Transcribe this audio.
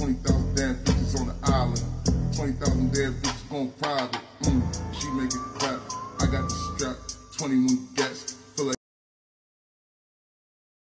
20,000 damn bitches on the island. 20,000 damn bitches gon' private. She make it clap. I got the strap. 21 gats.